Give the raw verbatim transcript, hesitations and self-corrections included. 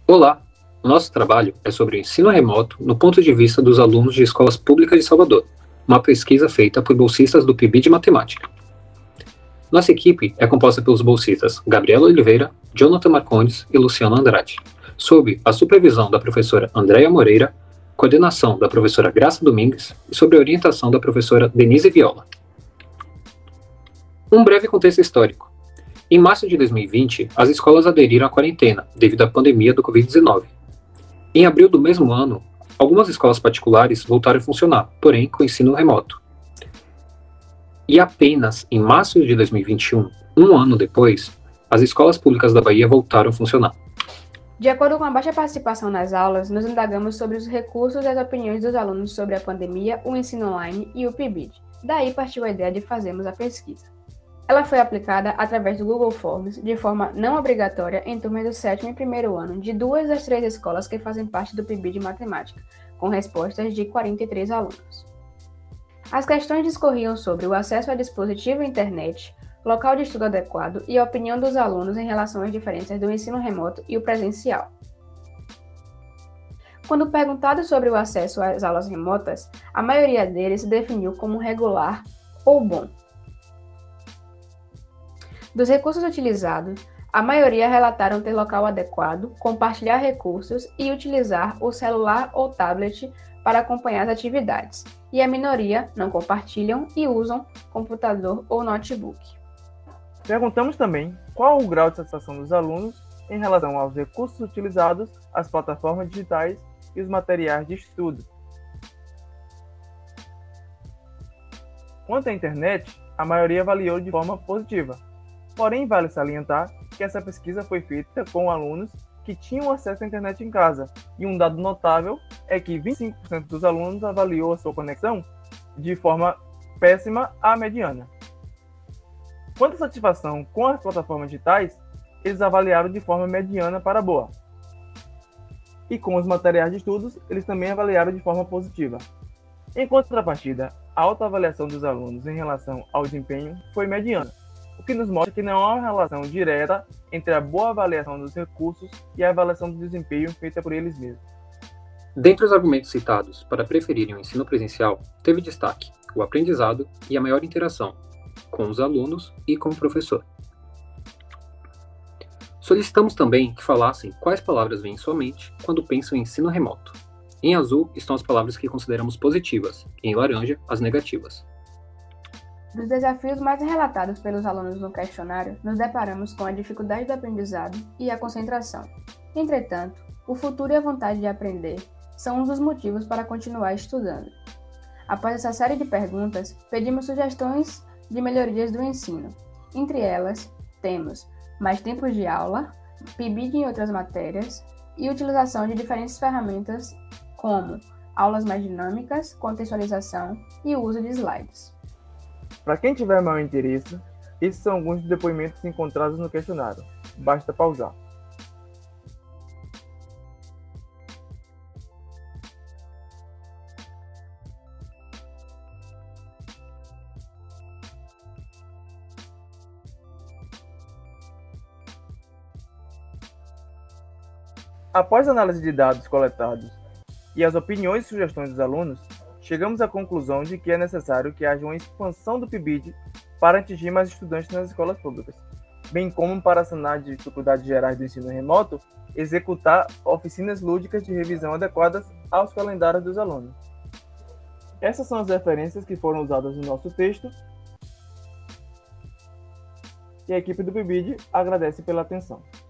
Olá! O nosso trabalho é sobre o ensino remoto no ponto de vista dos alunos de escolas públicas de Salvador, uma pesquisa feita por bolsistas do P I B de Matemática. Nossa equipe é composta pelos bolsistas Gabriela Oliveira, Jonathan Marcondes e Luciano Andrade, sob a supervisão da professora Andréia Moreira, coordenação da professora Graça Domingues e sob a orientação da professora Denise Viola. Um breve contexto histórico. Em março de dois mil e vinte, as escolas aderiram à quarentena devido à pandemia do covid dezenove. Em abril do mesmo ano, algumas escolas particulares voltaram a funcionar, porém com ensino remoto. E apenas em março de dois mil e vinte e um, um ano depois, as escolas públicas da Bahia voltaram a funcionar. De acordo com a baixa participação nas aulas, nos indagamos sobre os recursos e as opiniões dos alunos sobre a pandemia, o ensino online e o P I B I D. Daí partiu a ideia de fazermos a pesquisa. Ela foi aplicada através do Google Forms, de forma não obrigatória, em turmas do sétimo e primeiro ano de duas das três escolas que fazem parte do P I B I D de Matemática, com respostas de quarenta e três alunos. As questões discorriam sobre o acesso a dispositivo e internet, local de estudo adequado e a opinião dos alunos em relação às diferenças do ensino remoto e o presencial. Quando perguntado sobre o acesso às aulas remotas, a maioria deles se definiu como regular ou bom. Dos recursos utilizados, a maioria relataram ter local adequado, compartilhar recursos e utilizar o celular ou tablet para acompanhar as atividades, e a minoria não compartilham e usam computador ou notebook. Perguntamos também qual o grau de satisfação dos alunos em relação aos recursos utilizados, as plataformas digitais e os materiais de estudo. Quanto à internet, a maioria avaliou de forma positiva. Porém, vale salientar que essa pesquisa foi feita com alunos que tinham acesso à internet em casa, e um dado notável é que vinte e cinco por cento dos alunos avaliou a sua conexão de forma péssima a mediana. Quanto à satisfação com as plataformas digitais, eles avaliaram de forma mediana para boa. E com os materiais de estudos, eles também avaliaram de forma positiva. Em contrapartida, a autoavaliação dos alunos em relação ao desempenho foi mediana, o que nos mostra que não há uma relação direta entre a boa avaliação dos recursos e a avaliação do desempenho feita por eles mesmos. Dentre os argumentos citados para preferirem o ensino presencial, teve destaque o aprendizado e a maior interação com os alunos e com o professor. Solicitamos também que falassem quais palavras vêm em sua mente quando pensam em ensino remoto. Em azul estão as palavras que consideramos positivas, e em laranja, as negativas. Dos desafios mais relatados pelos alunos no questionário, nos deparamos com a dificuldade do aprendizado e a concentração. Entretanto, o futuro e a vontade de aprender são um dos motivos para continuar estudando. Após essa série de perguntas, pedimos sugestões de melhorias do ensino. Entre elas, temos mais tempos de aula, P I B I D em outras matérias e utilização de diferentes ferramentas como aulas mais dinâmicas, contextualização e uso de slides. Para quem tiver maior interesse, esses são alguns dos depoimentos encontrados no questionário. Basta pausar. Após a análise de dados coletados e as opiniões e sugestões dos alunos, chegamos à conclusão de que é necessário que haja uma expansão do P I B I D para atingir mais estudantes nas escolas públicas, bem como para sanar dificuldades gerais do ensino remoto, executar oficinas lúdicas de revisão adequadas aos calendários dos alunos. Essas são as referências que foram usadas no nosso texto, e a equipe do P I B I D agradece pela atenção.